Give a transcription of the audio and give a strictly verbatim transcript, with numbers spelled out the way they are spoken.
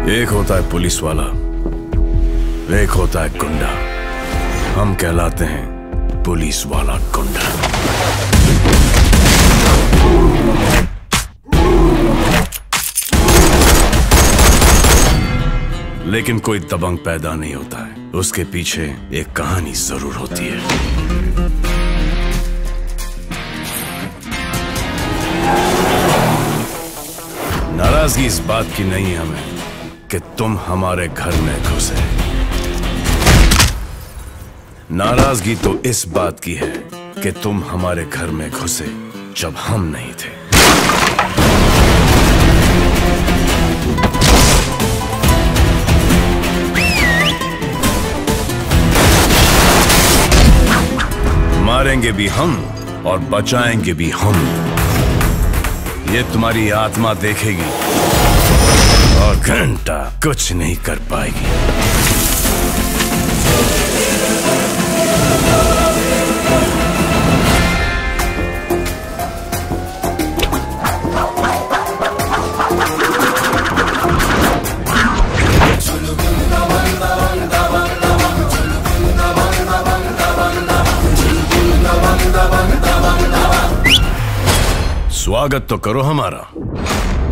एक होता है पुलिस वाला, एक होता है गुंडा। हम कहलाते हैं पुलिस वाला गुंडा। लेकिन कोई दबंग पैदा नहीं होता है, उसके पीछे एक कहानी जरूर होती है। नाराजगी इस बात की नहीं हमें कि तुम हमारे घर में घुसे। नाराजगी तो इस बात की है कि तुम हमारे घर में घुसे जब हम नहीं थे। मारेंगे भी हम और बचाएंगे भी हम। ये तुम्हारी आत्मा देखेगी और घंटा कुछ नहीं कर पाएगी। स्वागत तो करो हमारा।